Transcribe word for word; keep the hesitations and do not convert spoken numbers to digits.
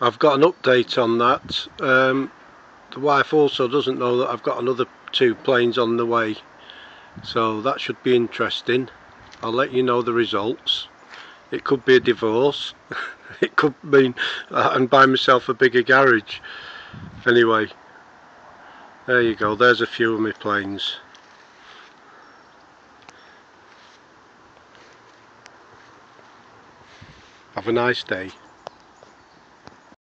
I've got an update on that. Um, the wife also doesn't know that I've got another two planes on the way, so that should be interesting. I'll let you know the results. It could be a divorce. It could mean I can buy myself a bigger garage. Anyway, there you go, there's a few of my planes. Have a nice day.